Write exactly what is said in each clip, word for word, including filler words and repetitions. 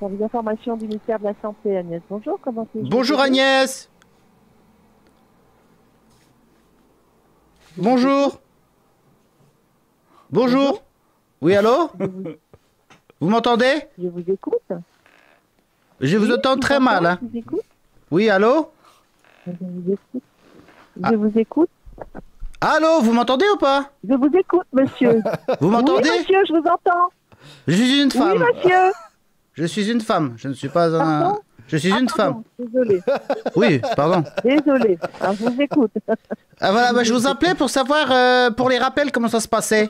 Service d'information du ministère de la Santé, Agnès. Bonjour, comment c'est? Bonjour Agnès. Bonjour. Bonjour. Bonjour. Oui, allô? Vous m'entendez? Je vous écoute. Je vous Oui, entends je très vous mal. entends, Hein. Je vous écoute. Oui, allô? Je vous écoute. Ah. Je vous écoute. Allô, vous m'entendez ou pas? Je vous écoute, monsieur. Vous m'entendez? Oui, monsieur, je vous entends. Je suis une Oui, femme. monsieur. Je suis une femme. Je ne suis pas un... Pardon? Je suis Ah, une pardon, femme. Désolé. Oui, pardon. Désolé. Alors, je vous écoute. Ah, voilà, bah, je vous appelais pour savoir, euh, pour les rappels, comment ça se passait.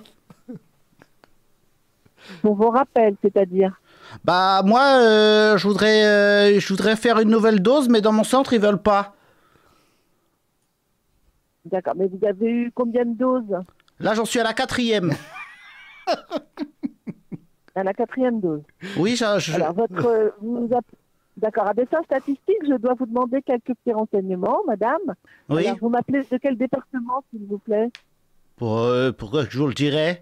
Pour vos rappels, c'est-à-dire? Bah, moi, euh, je voudrais, euh, je voudrais faire une nouvelle dose, mais dans mon centre, ils veulent pas. D'accord, mais vous avez eu combien de doses? Là, j'en suis à la quatrième. À la quatrième dose. Oui, je... je- Alors, votre... euh, vous app- D'accord, à des fins statistiques, je dois vous demander quelques petits renseignements, madame. Oui. Alors, vous m'appelez de quel département, s'il vous plaît? Pour, euh, pourquoi je vous le dirais?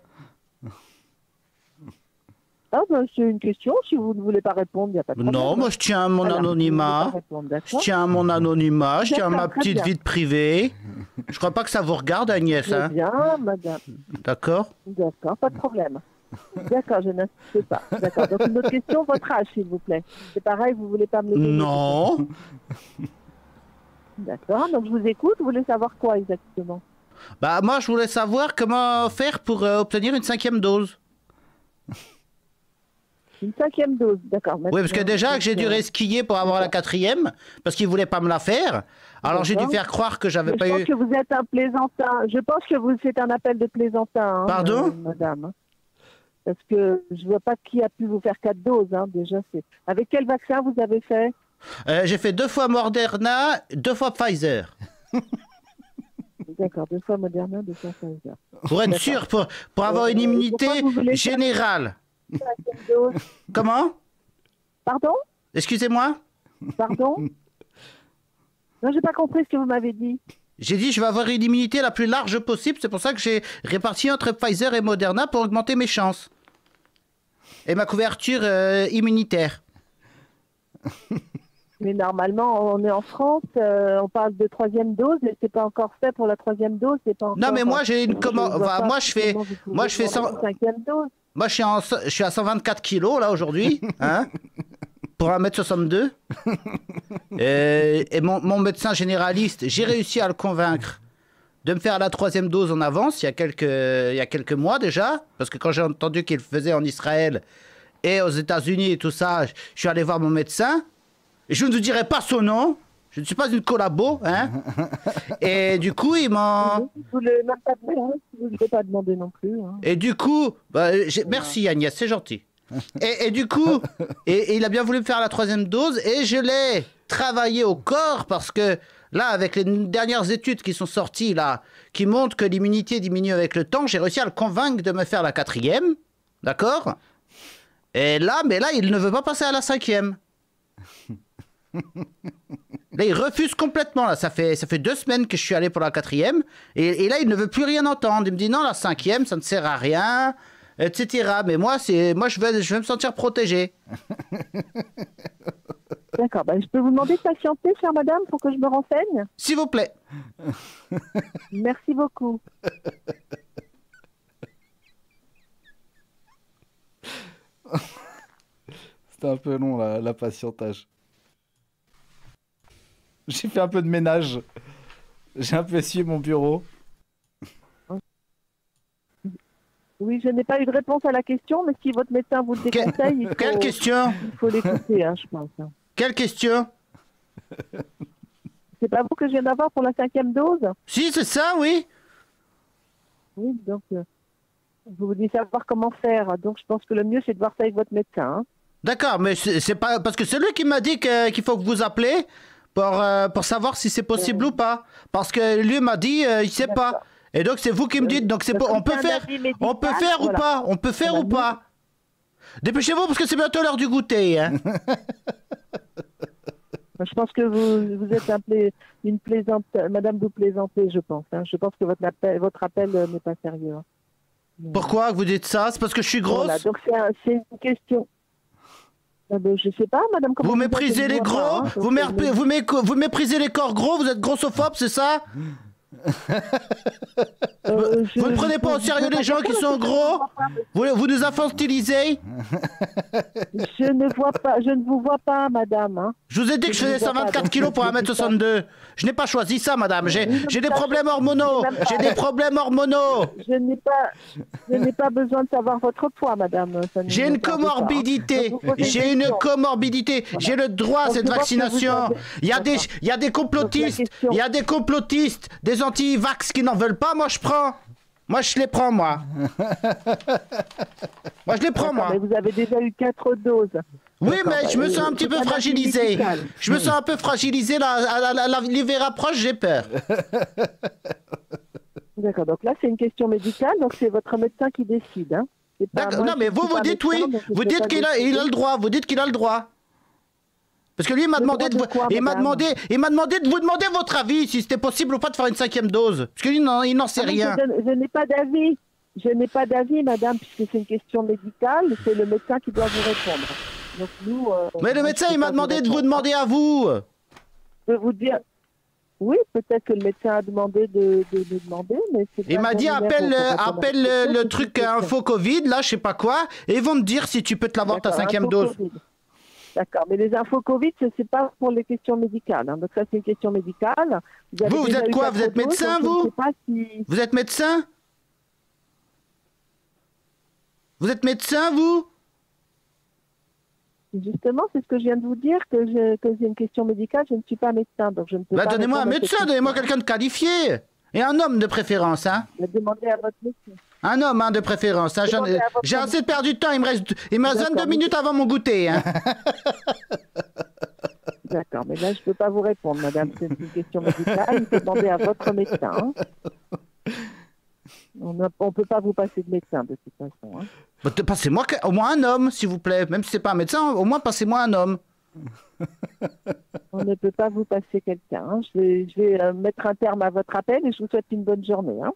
Ah, ben, c'est une question. Si vous ne voulez pas répondre, il n'y a pas de problème. Non, moi, je tiens à mon Alors, anonymat. vous ne voulez pas répondre, Je d'accord. tiens à mon anonymat, je tiens à ma D'accord, très petite bien. vie de privée. Je crois pas que ça vous regarde, Agnès, Très hein. bien, madame. D'accord? D'accord, pas de problème. D'accord, je n'insiste pas. D'accord. Donc, une autre question, votre âge, s'il vous plaît. C'est pareil, vous ne voulez pas me le donner? Non. D'accord, donc je vous écoute. Vous voulez savoir quoi exactement? Bah, moi, je voulais savoir comment faire pour euh, obtenir une cinquième dose. Une cinquième dose, d'accord. Oui, parce que déjà, que j'ai dû skier pour avoir la quatrième, parce qu'ils voulaient pas me la faire. Alors, j'ai dû D'accord. faire croire que j'avais Je pas pense eu... que vous êtes un plaisantin. Je pense que vous c'est un appel de plaisantin, hein, Pardon euh, madame. Parce que je vois pas qui a pu vous faire quatre doses, hein, déjà. C'est. Avec quel vaccin vous avez fait? Euh, j'ai fait deux fois Moderna, deux fois Pfizer. D'accord, deux fois Moderna, deux fois Pfizer. Pour être D'accord. sûr, pour, pour avoir Euh, une immunité pourquoi vous voulez faire- générale. Cinquième dose. Comment? Pardon? Excusez-moi? Pardon? Non, j'ai pas compris ce que vous m'avez dit. J'ai dit je vais avoir une immunité la plus large possible, c'est pour ça que j'ai réparti entre Pfizer et Moderna pour augmenter mes chances. Et ma couverture euh, immunitaire. Mais normalement, on est en France, euh, on parle de troisième dose, mais c'est pas encore fait pour la troisième dose, c'est pas encore. Non mais moi j'ai une Je commande, vois enfin, pas moi je fais, comment vous pouvez moi je fais demander cent, une cinquième dose. moi je suis, en, je suis à cent vingt-quatre kilos là aujourd'hui, hein, pour un mètre soixante-deux. Et, et mon, mon médecin généraliste, j'ai réussi à le convaincre de me faire la troisième dose en avance il y a quelques, il y a quelques mois déjà, parce que quand j'ai entendu qu'il le faisait en Israël et aux États-Unis et tout ça, je suis allé voir mon médecin. Et je ne vous dirai pas son nom, je ne suis pas une collabo, hein. Et du coup, il m'a... Vous ne voulez même pas demander, vous ne voulez pas demander non plus. Hein. Et du coup, bah, j'ai- merci Agnès, c'est gentil. Et, et du coup, et, et il a bien voulu me faire la troisième dose et je l'ai travaillé au corps parce que là, avec les dernières études qui sont sorties là, qui montrent que l'immunité diminue avec le temps, j'ai réussi à le convaincre de me faire la quatrième, d'accord? Et là, mais là, il ne veut pas passer à la cinquième. Là, il refuse complètement. Là. Ça fait, ça fait deux semaines que je suis allé pour la quatrième. Et, et là, il ne veut plus rien entendre. Il me dit non, la cinquième, ça ne sert à rien, et cetera. Mais moi, c'est, moi je, veux, je veux me sentir protégé. D'accord, ben, je peux vous demander de patienter, chère madame, pour que je me renseigne? S'il vous plaît. Merci beaucoup. C'était un peu long, la, la patientage. J'ai fait un peu de ménage. J'ai un peu essuyé mon bureau. Oui, je n'ai pas eu de réponse à la question, mais si votre médecin vous le Que- déconseille, il faut, Quelle question? il faut l'écouter, hein, je pense. hein. Quelle question? C'est pas vous que je viens d'avoir pour la cinquième dose? Si, c'est ça, oui. Oui, donc euh, vous voulez savoir comment faire. Donc je pense que le mieux, c'est de voir ça avec votre médecin. hein. D'accord, mais c'est c'est pas... Parce que c'est lui qui m'a dit que- qu'il faut que vous appelez pour, euh, pour savoir si c'est possible ou pas. Parce que lui m'a dit, euh, il sait pas. D'accord. Et donc, c'est vous qui me dites, donc c'est Parce pas... On que peut c'est un faire... avis médical, On peut faire ou voilà. pas? On peut faire On a ou pas? Dépêchez-vous parce que c'est bientôt l'heure du goûter, hein. Je pense que vous, vous êtes un pla- une plaisante, madame, vous plaisantez, je pense. hein. Je pense que votre appel, votre appel euh, n'est pas sérieux. hein. Pourquoi vous dites ça? C'est parce que je suis grosse? Voilà, donc c'est un- c'est une question. Ah ben, je sais pas, madame. Comment Vous êtes, je méprisez ne les vois gros pas, hein, vous, donc, mépris- euh, vous, mé- vous méprisez les corps gros, vous êtes grossophobe, c'est ça? euh, je- Vous ne prenez je- pas au je- sérieux je- les gens je- qui je- sont je- je- gros? Vous, vous nous infantilisez? Je ne vois pas, je ne vous vois pas, madame. Hein. Je vous ai dit que je Je ne faisais vois cent pas, vingt-quatre donc, kilos pour je un mètre dis pas. soixante-deux. Je n'ai pas choisi ça, madame. J'ai Oui, j'ai des ça, problèmes je- hormonaux. je n'ai même J'ai pas. des problèmes hormonaux. Je n'ai pas, je n'ai pas besoin de savoir votre poids, madame. Ça ne J'ai me une regarde pas, hein. comorbidité. Donc, vous posez J'ai une question. comorbidité. J'ai le droit à Donc, cette je vois que vous vaccination. avez- Il y a des, D'accord. il y a des complotistes. Donc, la question- Il y a des complotistes, des anti-vax qui n'en veulent pas. Moi, je prends. Moi, je les prends, moi. Moi, je les prends, D'accord, moi. mais vous avez déjà eu quatre doses. Oui, D'accord, mais je bah, me sens euh, un petit c'est peu pas fragilisé. médical. Je me sens un peu fragilisé. là, la- la- la- L'hiver approche, j'ai peur. D'accord, donc là, c'est une question médicale, donc c'est votre médecin qui décide. Hein. C'est pas D'accord. moi, Non, je mais suis vous, vous pas dites médecin, oui. donc je Vous peux dites pas qu'il a, décider. il a le droit. Vous dites qu'il a le droit. Parce que lui, il m'a Le demandé, droit de, de quoi, il m'a madame demandé, il m'a demandé de vous demander votre avis, si c'était possible ou pas de faire une cinquième dose. Parce que lui, non, il n'en sait Ah, mais rien. Je, donne- je n'ai pas d'avis. Je n'ai pas d'avis, madame, puisque c'est une question médicale. C'est le médecin qui doit vous répondre. Donc nous. euh, Mais le moi, médecin, je peux il m'a pas demandé de vous répondre. demander à vous. Je peux vous dire. Oui, peut-être que le médecin a demandé de, de, de demander, mais c'est Il pas m'a mon dit numéro appelle, pour euh, répondre à appelle votre le, question, le c'est truc une question. info Covid, là, je sais pas quoi, et ils vont te dire si tu peux te l'avoir ta D'accord, cinquième info dose. Covid. D'accord, mais les infos Covid, ce n'est pas pour les questions médicales. Hein. Donc ça, c'est une question médicale. avez Vous, vous déjà êtes eu quoi? quatre Vous êtes doses, médecin, donc je ne vous sais pas si... Vous êtes médecin? Vous êtes médecin, vous? Justement, c'est ce que je viens de vous dire, que je- que c'est une question médicale. Je ne suis pas médecin, donc je ne peux Bah, pas... donnez-moi un répondre à cette médecin, question. donnez-moi quelqu'un de qualifié. Et un homme de préférence, hein. Demandez à votre médecin. Un homme, hein, de préférence. Hein. J'en ai- Demandez à votre J'ai médecin. assez perdu de temps, il me reste, il me reste D'accord, vingt-deux mais- minutes avant mon goûter, hein. D'accord, mais là, je ne peux pas vous répondre, madame. C'est une question médicale. Demandez à votre médecin. hein. On ne peut pas vous passer de médecin, de toute façon. hein. Bah, te- Passez-moi que- au moins un homme, s'il vous plaît. Même si c'est pas un médecin, au moins passez-moi un homme. On ne peut pas vous passer quelqu'un. hein. Je vais, je vais euh, mettre un terme à votre appel et je vous souhaite une bonne journée. hein.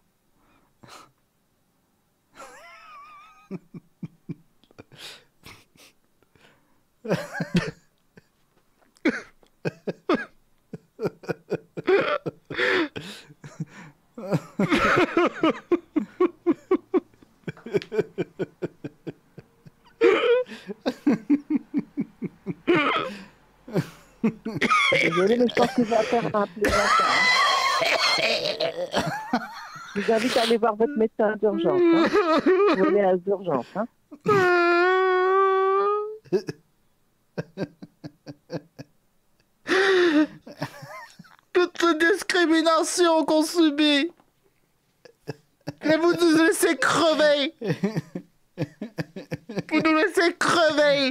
Désolée, mais je pense que je vais faire un plaisantin. hein. Je vous invite à aller voir votre médecin d'urgence. Hein. Vous allez à l'urgence. Hein. Toute cette discrimination qu'on subit. Et vous nous laissez crever. Vous nous laissez crever.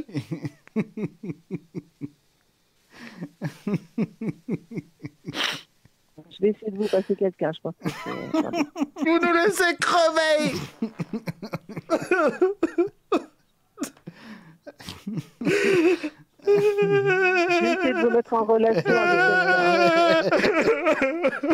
Je vais essayer de vous passer quelqu'un, je pense que c'est... attendez. Vous nous laissez crever. Je vais essayer de vous mettre en relation avec quelqu'un.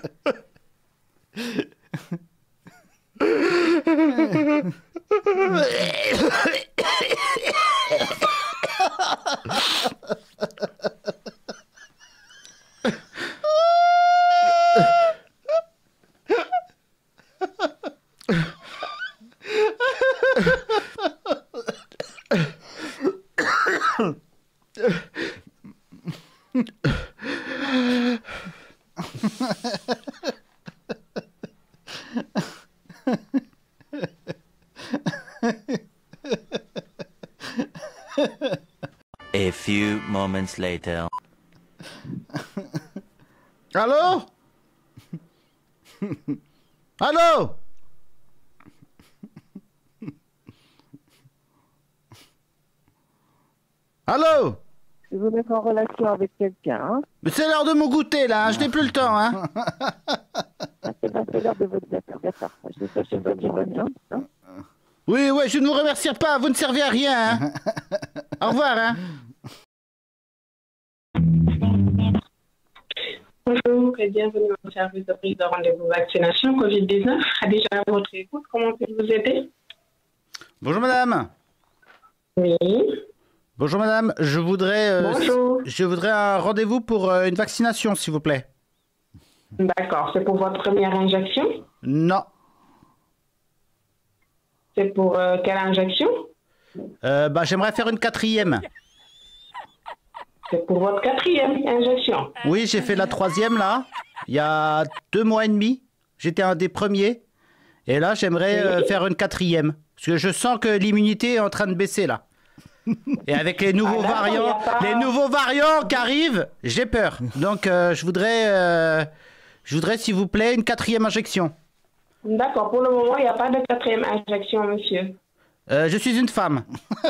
A few moments later. Allô? Allô? Allô? Je vais vous mettre en relation avec quelqu'un. Hein. Mais c'est l'heure de mon goûter là, hein, je n'ai plus le temps. Hein. Ah, c'est pas- c'est l'heure de votre d'accord. D'accord. Je vous souhaite une bonne journée. hein. Oui, ouais, je ne vous remercie pas, vous ne servez à rien. Hein. Au revoir. Hein. Bonjour et bienvenue au service de prise de rendez-vous vaccination covid dix-neuf. Khadija, à votre écoute, comment puis-je vous aider? Bonjour madame. Oui. Bonjour madame, je voudrais, euh, Bonjour. je voudrais un rendez-vous pour euh, une vaccination, s'il vous plaît. D'accord, c'est pour votre première injection? Non. C'est pour euh, quelle injection? Euh, bah, j'aimerais faire une quatrième. C'est pour votre quatrième injection. Oui, j'ai fait la troisième là, il y a deux mois et demi. J'étais un des premiers. Et là, j'aimerais Oui. euh, faire une quatrième. Parce que je sens que l'immunité est en train de baisser là. Et avec les nouveaux Ah, d'accord, variants, y a pas- les nouveaux variants qui arrivent, j'ai peur. Donc, euh, je voudrais, euh, je voudrais, s'il vous plaît, une quatrième injection. D'accord, pour le moment, il n'y a pas de quatrième injection, monsieur. Euh, je suis une femme.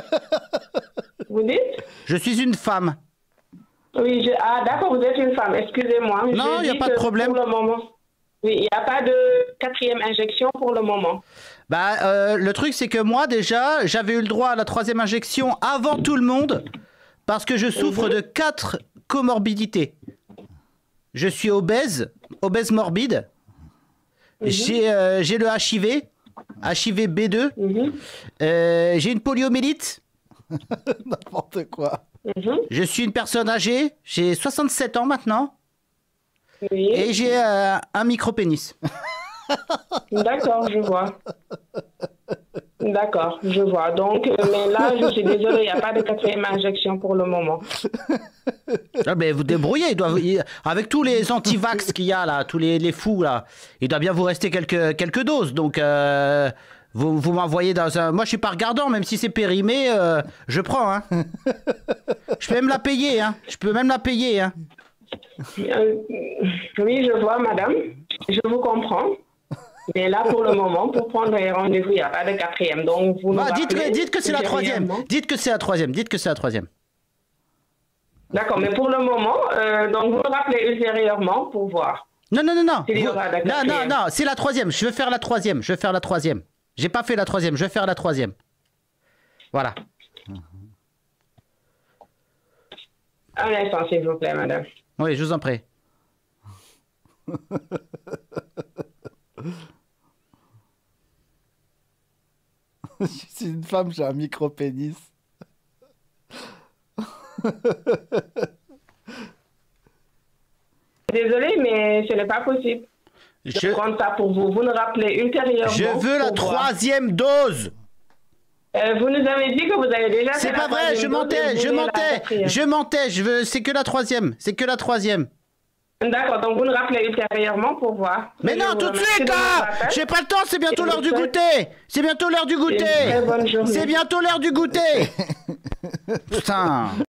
Vous dites? Je suis une femme. Oui, je... ah d'accord, vous êtes une femme, excusez-moi. mais Non, je il y a dis pas de que problème. Pour le moment. Oui, il n'y a pas de quatrième injection pour le moment. Bah, euh, le truc, c'est que moi, déjà, j'avais eu le droit à la troisième injection avant tout le monde parce que je souffre de quatre comorbidités. Je suis obèse, obèse morbide. J'ai euh, j'ai le H I V, H I V B deux. Mhm, Euh, j'ai une poliomyélite. N'importe quoi. mhm. Je suis une personne âgée. J'ai soixante-sept ans maintenant. Oui, Et j'ai euh, un micro-pénis. d'accord, je vois. D'accord, je vois. Donc, euh, mais là, je suis désolée, il n'y a pas de quatrième injection pour le moment. Ah, mais vous débrouillez. Il doit, il- avec tous les anti-vax qu'il y a là, tous les, les fous là, il doit bien vous rester quelques, quelques doses. Donc, euh, vous, vous m'envoyez dans un. Moi, je suis pas regardant, même si c'est périmé, euh, je prends. Hein. Je peux même la payer. Hein. Je peux même la payer. Hein. Euh, oui, je vois, madame. Je vous comprends. Mais là, pour le moment, pour prendre les rendez-vous, il n'y a pas de quatrième. Donc, vous nous Bah, dites, que, rappelez dites que c'est la troisième. ultérieurement. Dites que c'est la troisième. Dites que c'est la troisième. D'accord, mais pour le moment, euh, donc vous nous rappelez ultérieurement pour voir. Non, non, non, non. Il y Vous- aura la Non, non, quatrième. non. C'est la troisième. Je veux faire la troisième. Je veux faire la troisième. J'ai pas fait la troisième. Je vais faire la troisième. Voilà. Un instant, s'il vous plaît, madame. Oui, je vous en prie. Je suis une femme, j'ai un micro-pénis. Désolée, mais ce n'est pas possible. Je Je, prends ça pour vous. Vous nous rappelez ultérieurement. je veux la pour voir. troisième dose. Euh, vous nous avez dit que vous avez déjà fait C'est la pas vrai, je troisième dose et mentais, vous je voulez la mentais, quatrième. je mentais, je veux, c'est que la troisième, c'est que la troisième. D'accord, donc vous nous rappelez ultérieurement pour voir. Mais Je non, vous tout de remercie suite de là. votre appel. J'ai pas le temps, c'est bientôt Et l'heure vous du faites- goûter. C'est bientôt l'heure du Et une goûter. très bonne journée. C'est bientôt l'heure du goûter. Putain.